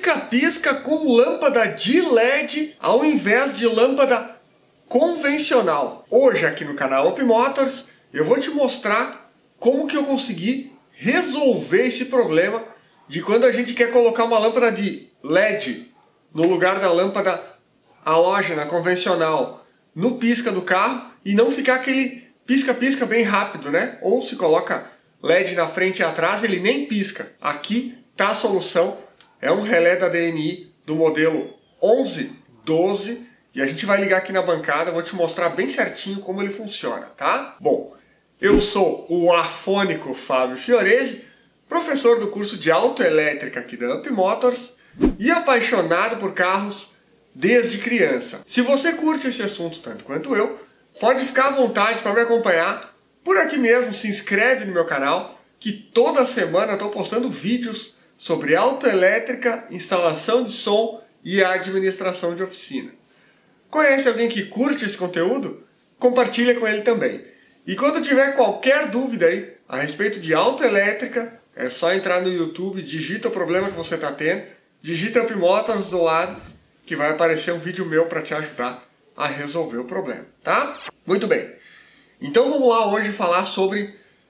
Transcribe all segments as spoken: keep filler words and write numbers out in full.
pisca-pisca com lâmpada de L E D ao invés de lâmpada convencional. Hoje aqui no canal Up Motors eu vou te mostrar como que eu consegui resolver esse problema de quando a gente quer colocar uma lâmpada de L E D no lugar da lâmpada halógena convencional no pisca do carro e não ficar aquele pisca-pisca bem rápido, né? Ou se coloca L E D na frente e atrás, ele nem pisca. Aqui tá a solução, é um relé da D N I do modelo onze doze e a gente vai ligar aqui na bancada, vou te mostrar bem certinho como ele funciona, tá? Bom, eu sou o afônico Fábio Fiorese, professor do curso de autoelétrica aqui da Up Motors e apaixonado por carros desde criança. Se você curte esse assunto tanto quanto eu, pode ficar à vontade para me acompanhar por aqui mesmo, se inscreve no meu canal, que toda semana eu estou postando vídeos sobre autoelétrica, instalação de som e administração de oficina. Conhece alguém que curte esse conteúdo? Compartilha com ele também. E quando tiver qualquer dúvida aí a respeito de autoelétrica, é só entrar no YouTube, digita o problema que você está tendo, digita Up Motors do lado, que vai aparecer um vídeo meu para te ajudar a resolver o problema, tá? Muito bem. Então vamos lá hoje falar sobre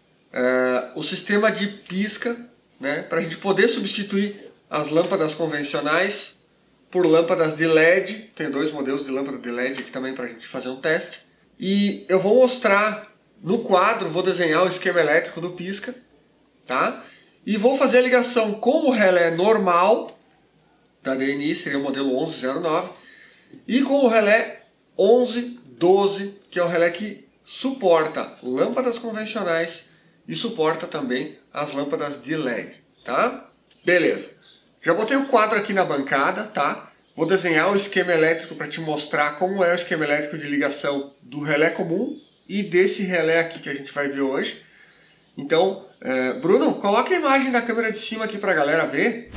uh, o sistema de pisca, né, para a gente poder substituir as lâmpadas convencionais por lâmpadas de L E D. Tem dois modelos de lâmpada de L E D aqui também para a gente fazer um teste. E eu vou mostrar no quadro, vou desenhar o esquema elétrico do pisca, tá? E vou fazer a ligação com o relé normal da D N I, seria o modelo onze zero nove, e com o relé onze doze, que é o relé que suporta lâmpadas convencionais e suporta também as lâmpadas de L E D, tá? Beleza. Já botei o quadro aqui na bancada, tá? Vou desenhar o esquema elétrico para te mostrar como é o esquema elétrico de ligação do relé comum e desse relé aqui que a gente vai ver hoje. Então, é, Bruno, coloca a imagem da câmera de cima aqui para a galera ver.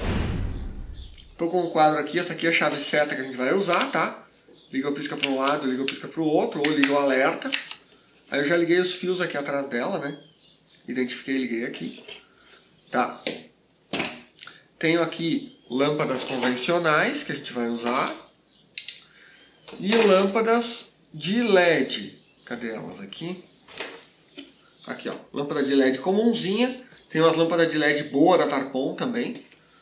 Estou com o quadro aqui, essa aqui é a chave seta que a gente vai usar, tá? Liga o pisca para um lado, liga o pisca para o outro, ou liga o alerta. Aí eu já liguei os fios aqui atrás dela, né? Identifiquei e liguei aqui. Tá. Tenho aqui lâmpadas convencionais que a gente vai usar. E lâmpadas de L E D. Cadê elas aqui? Aqui, ó. Lâmpada de L E D comumzinha. Tem umas lâmpadas de L E D boa da Tarpon também.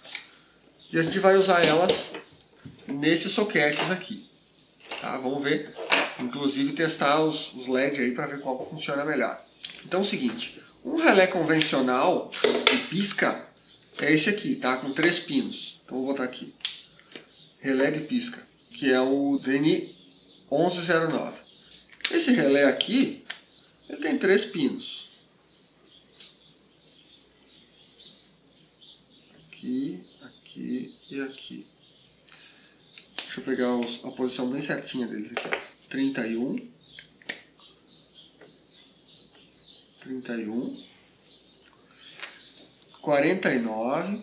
E a gente vai usar elas nesses soquetes aqui. Tá? Vamos ver. Inclusive testar os, os L E D aí para ver qual funciona melhor. Então é o seguinte. Um relé convencional de pisca é esse aqui, tá? Com três pinos. Então vou botar aqui. Relé de pisca, que é o D N I onze zero nove. Esse relé aqui, ele tem três pinos. Aqui, aqui e aqui. Deixa eu pegar os, a posição bem certinha deles aqui. trinta e um. trinta e um. quarenta e nove.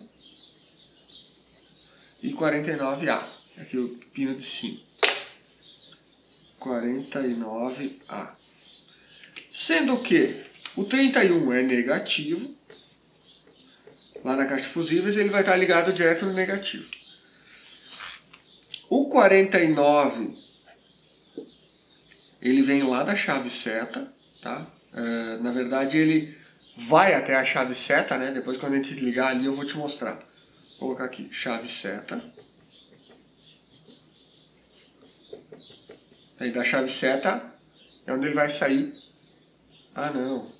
E quarenta e nove A. Aqui o pino de cima. quarenta e nove A. Sendo que o trinta e um é negativo. Lá na caixa de fusíveis ele vai estar ligado direto no negativo. O quarenta e nove ele vem lá da chave seta, tá? É, na verdade ele vai até a chave seta, né? Depois quando a gente ligar ali eu vou te mostrar. Vou colocar aqui, chave seta. Aí da chave seta é onde ele vai sair. Ah não.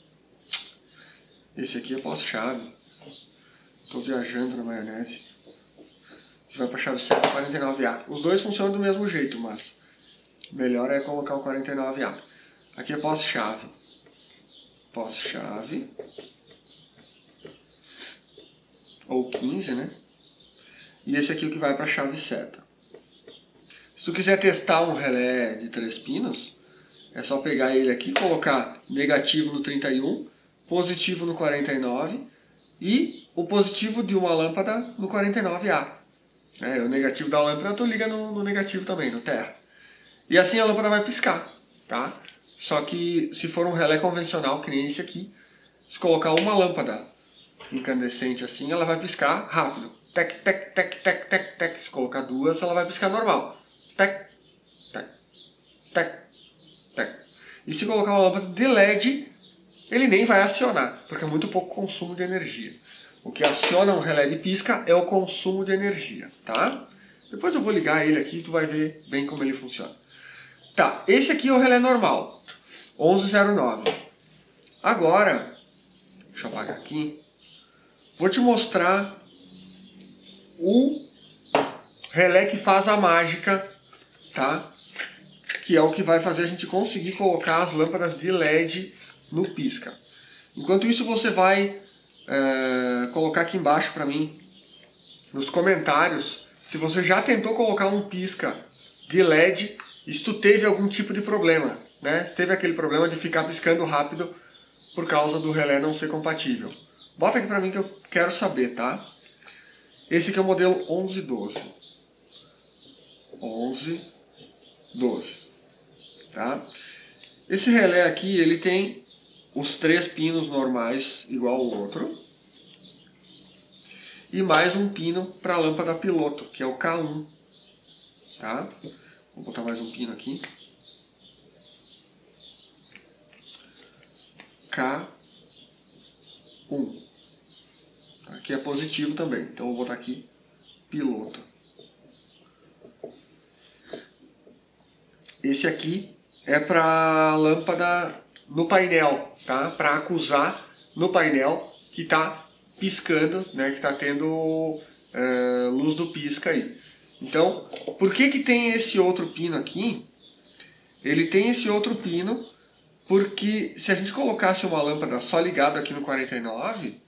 Esse aqui é pós-chave. Estou viajando na maionese. Que vai para a chave seta quarenta e nove A. Os dois funcionam do mesmo jeito, mas melhor é colocar o quarenta e nove A. Aqui é pós-chave. Pós-chave. Ou quinze, né? E esse aqui é o que vai para a chave seta. Se tu quiser testar um relé de três pinos, é só pegar ele aqui, colocar negativo no trinta e um, positivo no quarenta e nove e o positivo de uma lâmpada no quarenta e nove A. É, o negativo da lâmpada tu liga no, no negativo também, no terra. E assim a lâmpada vai piscar, tá? Só que se for um relé convencional, que nem esse aqui, se colocar uma lâmpada incandescente assim, ela vai piscar rápido. Tec, tec, tec, tec, tec, tec. Se colocar duas, ela vai piscar normal. Tec, tec, tec, tec. E se colocar uma lâmpada de L E D, ele nem vai acionar, porque é muito pouco consumo de energia. O que aciona um relé de pisca é o consumo de energia, tá? Depois eu vou ligar ele aqui e tu vai ver bem como ele funciona. Tá, esse aqui é o relé normal, onze zero nove. Agora, deixa eu apagar aqui, vou te mostrar o relé que faz a mágica, tá? Que é o que vai fazer a gente conseguir colocar as lâmpadas de L E D no pisca. Enquanto isso, você vai é, colocar aqui embaixo para mim, nos comentários, se você já tentou colocar um pisca de L E D e se tu teve algum tipo de problema, né? Se teve aquele problema de ficar piscando rápido por causa do relé não ser compatível. Bota aqui para mim que eu quero saber, tá? Esse aqui é o modelo onze doze. onze doze. Tá? Esse relé aqui, ele tem os três pinos normais igual ao outro e mais um pino para a lâmpada piloto, que é o K um, tá? Vou botar mais um pino aqui, K um, aqui é positivo também, então vou botar aqui piloto. Esse aqui é para lâmpada no painel, tá? Para acusar no painel que está piscando, né? Que está tendo é, luz do pisca aí. Então, por que que tem esse outro pino aqui? Ele tem esse outro pino porque se a gente colocasse uma lâmpada só ligada aqui no quarenta e nove,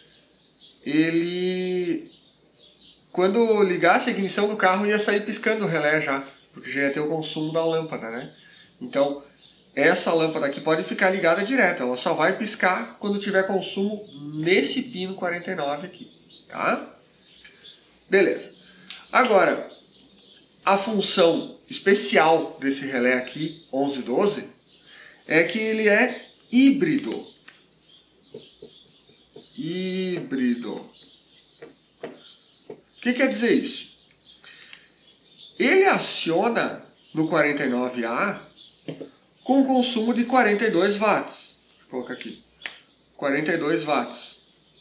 ele, quando ligasse a ignição do carro, ia sair piscando o relé já, porque já ia ter o consumo da lâmpada, né? Então, essa lâmpada aqui pode ficar ligada direto, ela só vai piscar quando tiver consumo nesse pino quarenta e nove aqui, tá? Beleza. Agora, a função especial desse relé aqui, onze doze, é que ele é híbrido. Híbrido. O que quer dizer isso? Ele aciona no quarenta e nove A com consumo de quarenta e dois watts. Vou colocar aqui. quarenta e dois watts.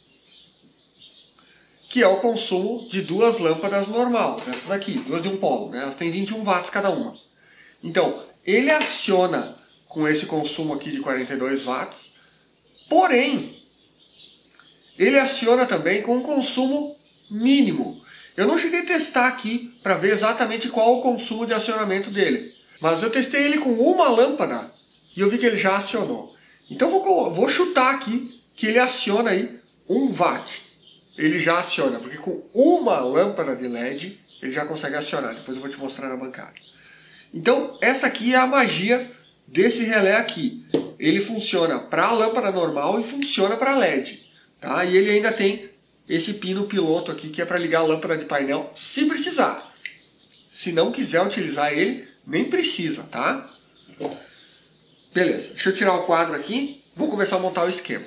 Que é o consumo de duas lâmpadas normal. Essas aqui, duas de um polo, né? Elas têm vinte e um watts cada uma. Então, ele aciona com esse consumo aqui de quarenta e dois watts, porém, ele aciona também com um consumo mínimo. Eu não cheguei a testar aqui para ver exatamente qual o consumo de acionamento dele. Mas eu testei ele com uma lâmpada e eu vi que ele já acionou. Então vou, vou chutar aqui que ele aciona aí um watt. Ele já aciona, porque com uma lâmpada de L E D ele já consegue acionar. Depois eu vou te mostrar na bancada. Então essa aqui é a magia desse relé aqui. Ele funciona para a lâmpada normal e funciona para L E D. Tá? E ele ainda tem esse pino piloto aqui que é para ligar a lâmpada de painel se precisar. Se não quiser utilizar ele, nem precisa, tá? Beleza, deixa eu tirar o quadro aqui, vou começar a montar o esquema.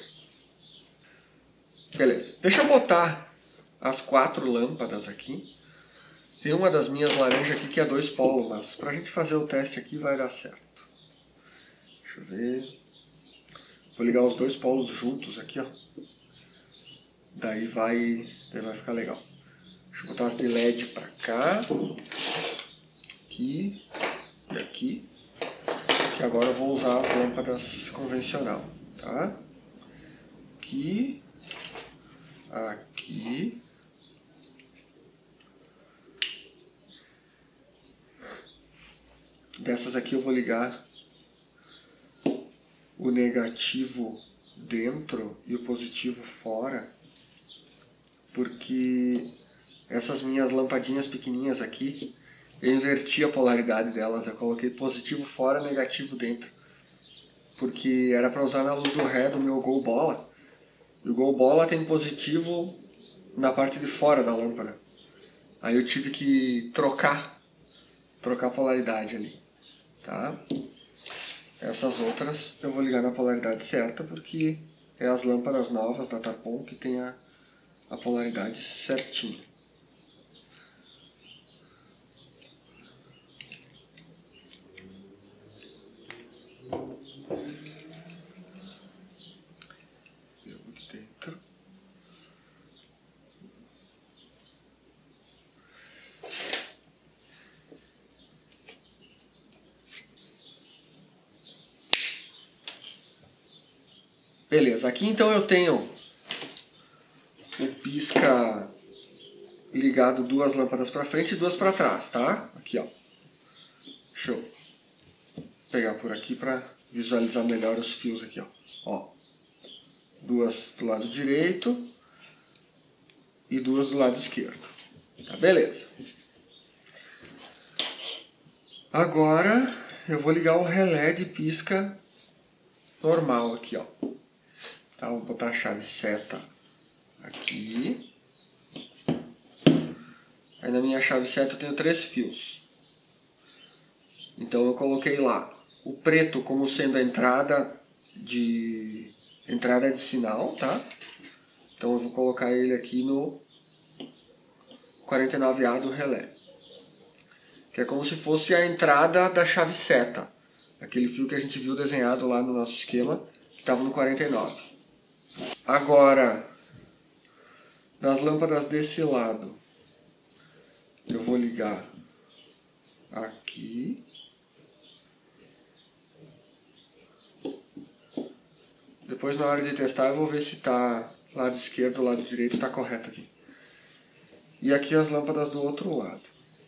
Beleza, deixa eu botar as quatro lâmpadas aqui. Tem uma das minhas laranjas aqui que é dois polos, mas pra gente fazer o teste aqui vai dar certo. Deixa eu ver. Vou ligar os dois polos juntos aqui, ó. Daí vai, daí vai ficar legal. Deixa eu botar as de L E D pra cá. Aqui e aqui, que agora eu vou usar as lâmpadas convencional, tá? Aqui, aqui, dessas aqui eu vou ligar o negativo dentro e o positivo fora, porque essas minhas lampadinhas pequenininhas aqui, eu inverti a polaridade delas, eu coloquei positivo fora, negativo dentro. Porque era para usar na luz do ré do meu Gol Bola. E o Gol Bola tem positivo na parte de fora da lâmpada. Aí eu tive que trocar, trocar a polaridade ali, tá? Essas outras eu vou ligar na polaridade certa, porque é as lâmpadas novas da Tapon que tem a, a polaridade certinha. Beleza, aqui então eu tenho o pisca ligado duas lâmpadas para frente e duas para trás, tá? Aqui, ó. Deixa eu pegar por aqui para visualizar melhor os fios aqui, ó. Ó. Duas do lado direito e duas do lado esquerdo. Tá, beleza. Agora eu vou ligar o relé de pisca normal aqui, ó. Tá, vou botar a chave seta aqui. Aí na minha chave seta eu tenho três fios. Então eu coloquei lá o preto como sendo a entrada de entrada de sinal, tá? Então eu vou colocar ele aqui no quarenta e nove A do relé. Que é como se fosse a entrada da chave seta. Aquele fio que a gente viu desenhado lá no nosso esquema, que estava no quarenta e nove. Agora, das lâmpadas desse lado, eu vou ligar aqui. Depois, na hora de testar, eu vou ver se está lado esquerdo ou lado direito está correto aqui. E aqui as lâmpadas do outro lado.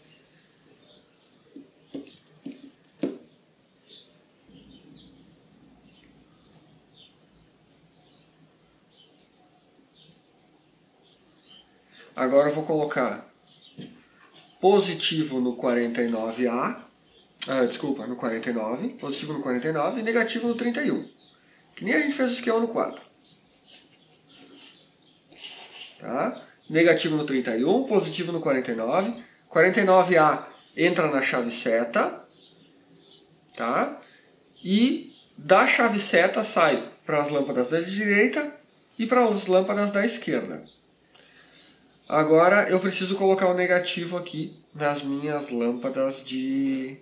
Agora eu vou colocar positivo no quarenta e nove A, ah, desculpa, no quarenta e nove, positivo no quarenta e nove e negativo no trinta e um. Que nem a gente fez o esquema no quadro. Tá? Negativo no trinta e um, positivo no quarenta e nove. quarenta e nove A entra na chave seta. Tá? E da chave seta sai para as lâmpadas da direita e para as lâmpadas da esquerda. Agora eu preciso colocar o negativo aqui nas minhas lâmpadas de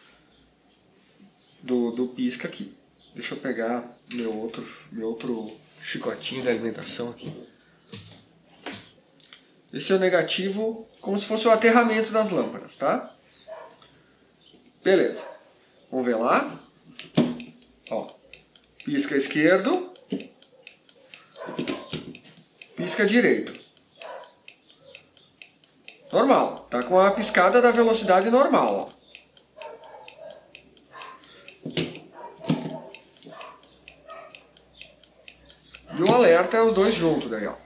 do, do pisca aqui. Deixa eu pegar meu outro, meu outro chicotinho da alimentação aqui. Esse é o negativo, como se fosse o aterramento das lâmpadas, tá? Beleza. Vamos ver lá. Ó, pisca esquerdo, pisca direito. Normal, tá com a piscada da velocidade normal, ó. E o alerta é os dois juntos daí, ó.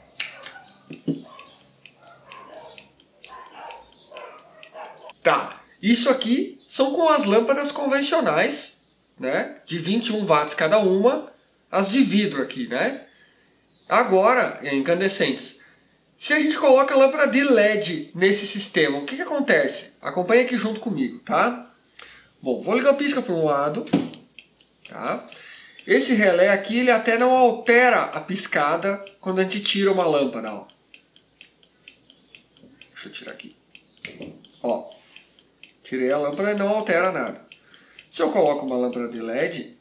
Tá, isso aqui são com as lâmpadas convencionais, né? De vinte e um watts cada uma, as de vidro aqui, né? Agora, incandescentes. Se a gente coloca a lâmpada de L E D nesse sistema, o que que acontece? Acompanha aqui junto comigo, tá? Bom, vou ligar o pisca para um lado, tá? Esse relé aqui, ele até não altera a piscada quando a gente tira uma lâmpada, ó. Deixa eu tirar aqui. Ó, tirei a lâmpada e não altera nada. Se eu coloco uma lâmpada de L E D,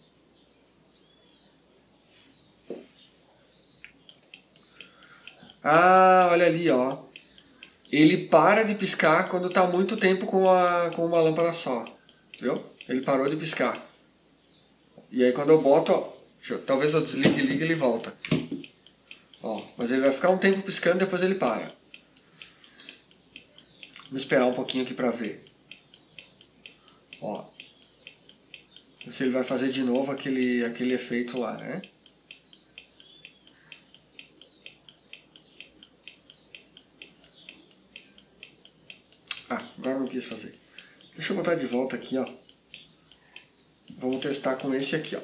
ah, olha ali, ó. Ele para de piscar quando está muito tempo com, a, com uma lâmpada só. Viu? Ele parou de piscar. E aí quando eu boto, ó, eu, talvez eu desligue e ligue, ele volta. Ó, mas ele vai ficar um tempo piscando e depois ele para. Vou esperar um pouquinho aqui para ver. Ó. Se ele vai fazer de novo aquele, aquele efeito lá, né? Ah, agora não quis fazer. Deixa eu botar de volta aqui, ó. Vamos testar com esse aqui, ó.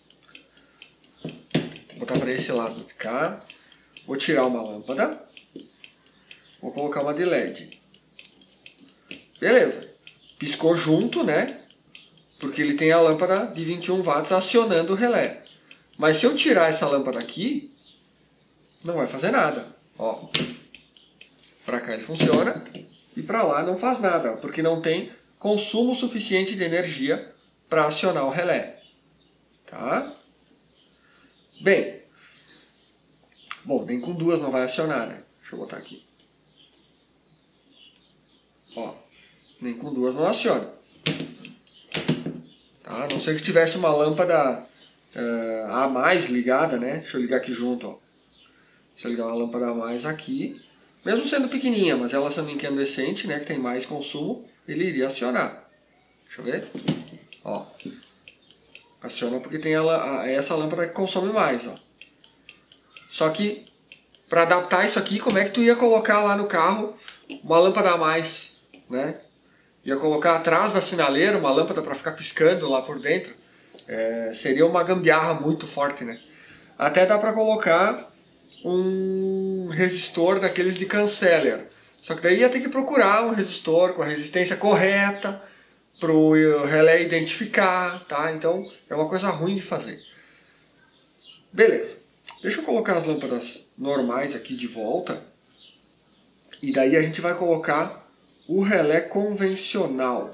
Vou botar para esse lado de cá. Vou tirar uma lâmpada. Vou colocar uma de L E D. Beleza. Piscou junto, né? Porque ele tem a lâmpada de vinte e um watts acionando o relé. Mas se eu tirar essa lâmpada aqui, não vai fazer nada. Ó. Para cá ele funciona. E para lá não faz nada, porque não tem consumo suficiente de energia para acionar o relé. Tá? Bem. Bom, nem com duas não vai acionar, né? Deixa eu botar aqui. Ó. Nem com duas não aciona. Tá? A não ser que tivesse uma lâmpada uh, a mais ligada, né? Deixa eu ligar aqui junto, ó. Deixa eu ligar uma lâmpada a mais aqui. Mesmo sendo pequenininha, mas ela sendo incandescente, né? Que tem mais consumo, ele iria acionar. Deixa eu ver. Ó. Aciona porque tem ela, essa lâmpada que consome mais, ó. Só que, para adaptar isso aqui, como é que tu ia colocar lá no carro uma lâmpada a mais, né? Ia colocar atrás da sinaleira uma lâmpada para ficar piscando lá por dentro. É, seria uma gambiarra muito forte, né? Até dá para colocar um resistor daqueles de canceller. Só que daí ia ter que procurar um resistor com a resistência correta para o relé identificar, tá? Então é uma coisa ruim de fazer. Beleza. Deixa eu colocar as lâmpadas normais aqui de volta. E daí a gente vai colocar o relé convencional.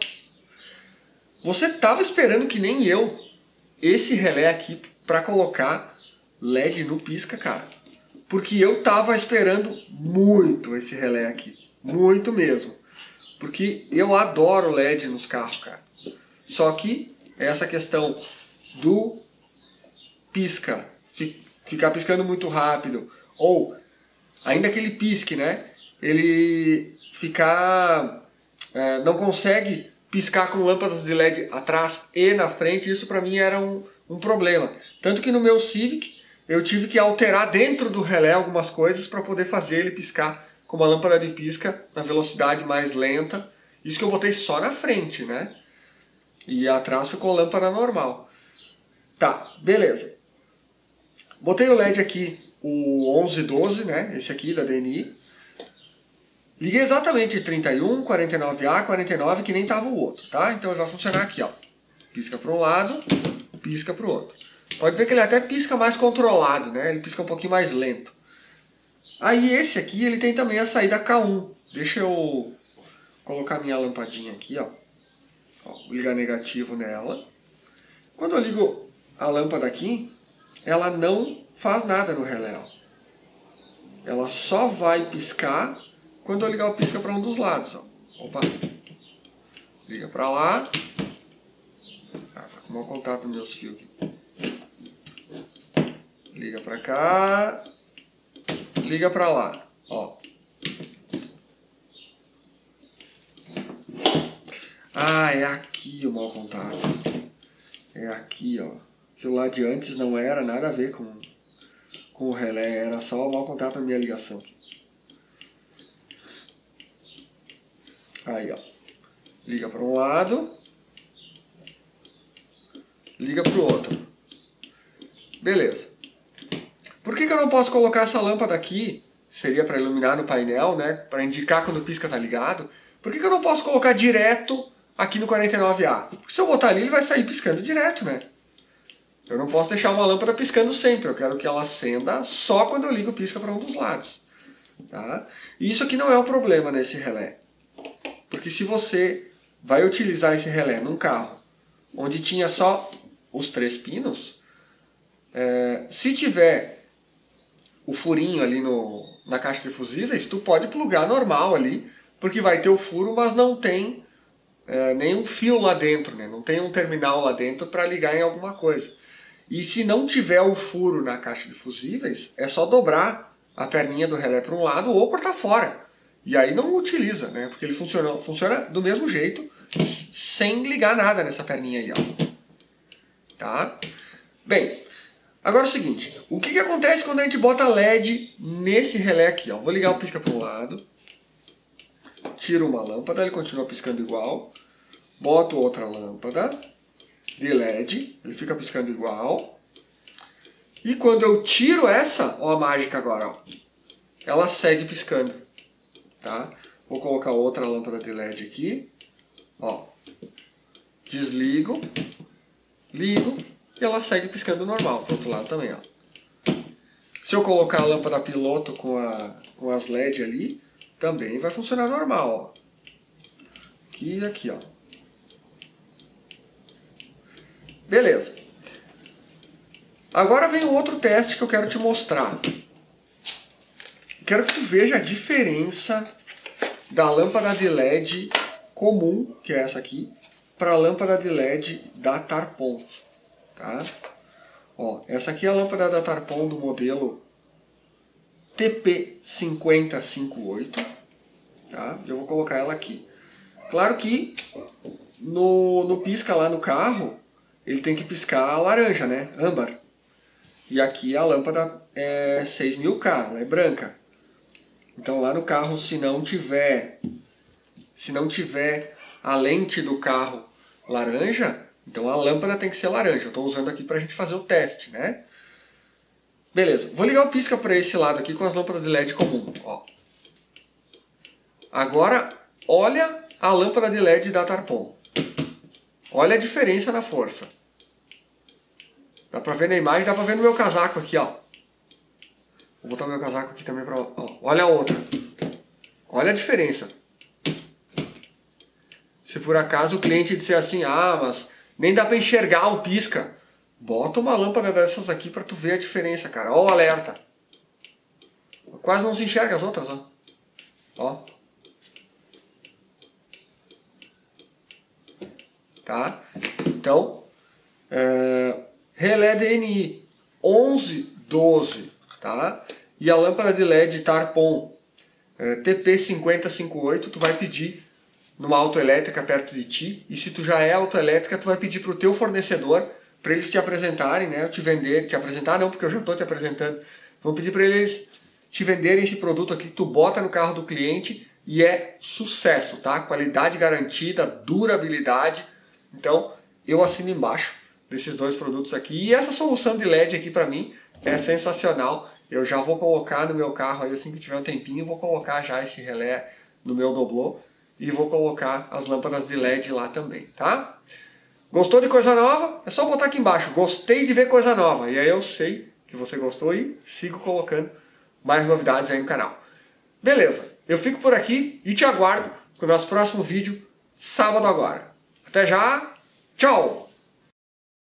Você estava esperando que nem eu esse relé aqui para colocar L E D no pisca, cara? Porque eu tava esperando muito esse relé aqui. Muito mesmo. Porque eu adoro L E D nos carros, cara. Só que essa questão do pisca, ficar piscando muito rápido, ou ainda que ele pisque, né? Ele ficar... É, não consegue piscar com lâmpadas de L E D atrás e na frente, isso pra mim era um, um problema. Tanto que no meu Civic eu tive que alterar dentro do relé algumas coisas para poder fazer ele piscar com uma lâmpada de pisca na velocidade mais lenta. Isso que eu botei só na frente, né? E atrás ficou lâmpada normal. Tá, beleza. Botei o L E D aqui, o onze doze, né? Esse aqui da D N I. Liguei exatamente trinta e um, quarenta e nove A, quarenta e nove, que nem tava o outro, tá? Então ele vai funcionar aqui, ó. Pisca para um lado, pisca para o outro. Pode ver que ele até pisca mais controlado, né? Ele pisca um pouquinho mais lento. Aí esse aqui, ele tem também a saída K um. Deixa eu colocar minha lampadinha aqui, ó. Ó, vou ligar negativo nela. Quando eu ligo a lâmpada aqui, ela não faz nada no relé, ó. Ela só vai piscar quando eu ligar o pisca para um dos lados, ó. Opa. Liga para lá. Ah, tá com mau contato nos meus fios aqui. Liga para cá. Liga para lá, ó. Ah, é aqui o mau contato. É aqui, ó. Aquilo lá de antes não era nada a ver com, com o relé, era só o mau contato na minha ligação aqui. Aí, ó. Liga para um lado. Liga para o outro. Beleza. Por que que eu não posso colocar essa lâmpada aqui? Seria para iluminar no painel, né? Para indicar quando o pisca tá ligado. Por que que eu não posso colocar direto aqui no quarenta e nove A? Porque se eu botar ali, ele vai sair piscando direto, né? Eu não posso deixar uma lâmpada piscando sempre. Eu quero que ela acenda só quando eu ligo o pisca para um dos lados. Tá? E isso aqui não é um problema nesse relé. Porque se você vai utilizar esse relé num carro onde tinha só os três pinos, é, se tiver o furinho ali no, na caixa de fusíveis, tu pode plugar normal ali, porque vai ter o furo, mas não tem é, nenhum fio lá dentro, né? Não tem um terminal lá dentro para ligar em alguma coisa. E se não tiver o furo na caixa de fusíveis, é só dobrar a perninha do relé para um lado ou cortar fora. E aí não utiliza, né? Porque ele funciona, funciona do mesmo jeito, sem ligar nada nessa perninha aí, ó. Tá? Bem, agora é o seguinte, o que que acontece quando a gente bota L E D nesse relé aqui, ó? Vou ligar o pisca para um lado, tiro uma lâmpada, ele continua piscando igual, boto outra lâmpada de L E D, ele fica piscando igual, e quando eu tiro essa, ó a mágica agora, ó, ela segue piscando. Tá? Vou colocar outra lâmpada de L E D aqui, ó, desligo, ligo e ela segue piscando normal, do outro lado também, ó. Se eu colocar a lâmpada piloto com, a, com as L E D ali, também vai funcionar normal, ó. Aqui e aqui, ó. Beleza. Agora vem o outro teste que eu quero te mostrar. Quero que tu veja a diferença da lâmpada de L E D comum, que é essa aqui, para a lâmpada de L E D da Tarpon. Tá? Ó, essa aqui é a lâmpada da Tarpon do modelo T P cinco zero cinco oito. Tá? Eu vou colocar ela aqui. Claro que no, no pisca lá no carro, ele tem que piscar laranja, né? Âmbar. E aqui a lâmpada é seis mil K, ela é branca. Então lá no carro, se não tiver, se não tiver a lente do carro laranja, então a lâmpada tem que ser laranja. Eu estou usando aqui para a gente fazer o teste, né? Beleza, vou ligar o pisca para esse lado aqui com as lâmpadas de L E D comum. Ó. Agora, olha a lâmpada de L E D da Tarpon. Olha a diferença na força. Dá pra ver na imagem, dá pra ver no meu casaco aqui, ó. Vou botar o meu casaco aqui também pra... Ó, olha a outra. Olha a diferença. Se por acaso o cliente disser assim, ah, mas nem dá pra enxergar o pisca. Bota uma lâmpada dessas aqui pra tu ver a diferença, cara. Ó o alerta. Quase não se enxerga as outras, ó. Ó. Tá? Então, é... relé D N I onze doze, tá? E a lâmpada de L E D Tarpon é, T P cinco zero cinco oito, tu vai pedir numa autoelétrica perto de ti. E se tu já é autoelétrica, tu vai pedir para o teu fornecedor para eles te apresentarem, né? Te vender, te apresentar não, porque eu já estou te apresentando. Vão pedir para eles te venderem esse produto aqui que tu bota no carro do cliente e é sucesso, tá? Qualidade garantida, durabilidade. Então, eu assino embaixo desses dois produtos aqui. E essa solução de L E D aqui para mim é sensacional. Eu já vou colocar no meu carro aí assim que tiver um tempinho, vou colocar já esse relé no meu doblô e vou colocar as lâmpadas de L E D lá também, tá? Gostou de coisa nova? É só botar aqui embaixo, gostei de ver coisa nova. E aí eu sei que você gostou e sigo colocando mais novidades aí no canal. Beleza, eu fico por aqui e te aguardo com o nosso próximo vídeo, sábado agora. Até já, tchau!